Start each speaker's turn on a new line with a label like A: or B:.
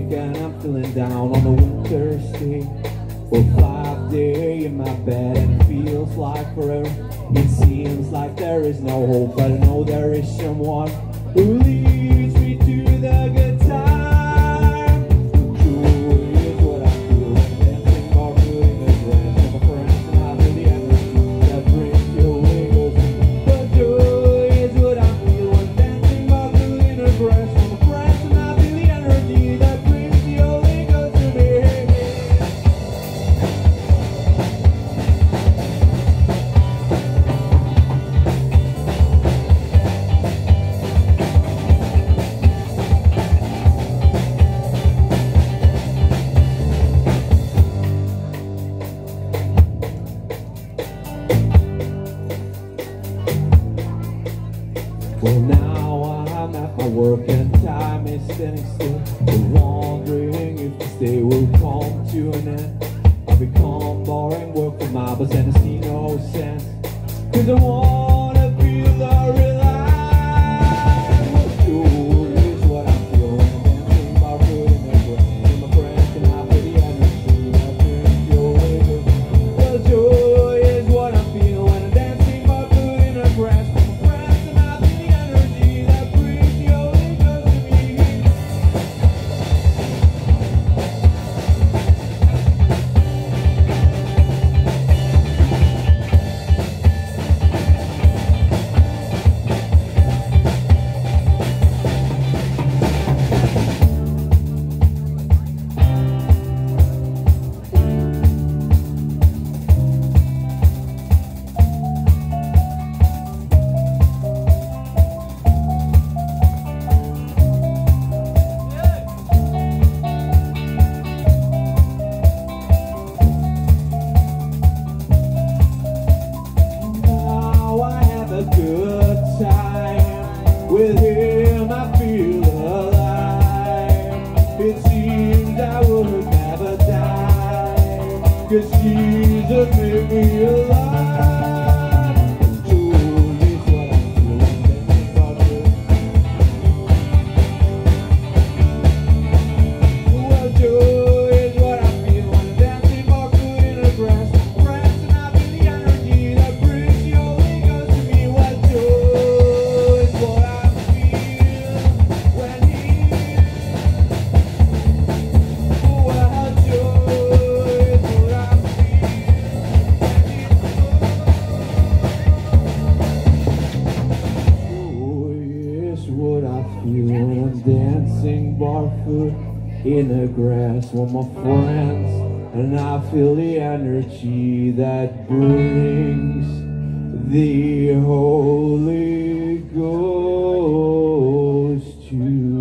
A: and I'm feeling down on a winter's day. Well, 5 days in my bed and it feels like forever. It seems like there is no hope, but I know there is someone who leads me to the good time. Joy is what I feel when dancing barefoot in the grass. I'm a friend and I feel the energy that brings your wiggles. But joy is what I feel when dancing barefoot in the grass. I'm a friend and I feel the energy that brings your wiggles to me. Well, now I'm at my work and time is standing still. But wondering if this day will come to an end. I'll become boring work for my boss and I see no sense. Cause I wanna feel the real life. Joy is what I feel when I'm dancing barefoot in the grass. With my friends and I feel the energy that brings your wiggle. Well, joy is what I feel when I'm dancing barefoot in the grass. In the grass with my friends, and I feel the energy that brings the Holy Ghost to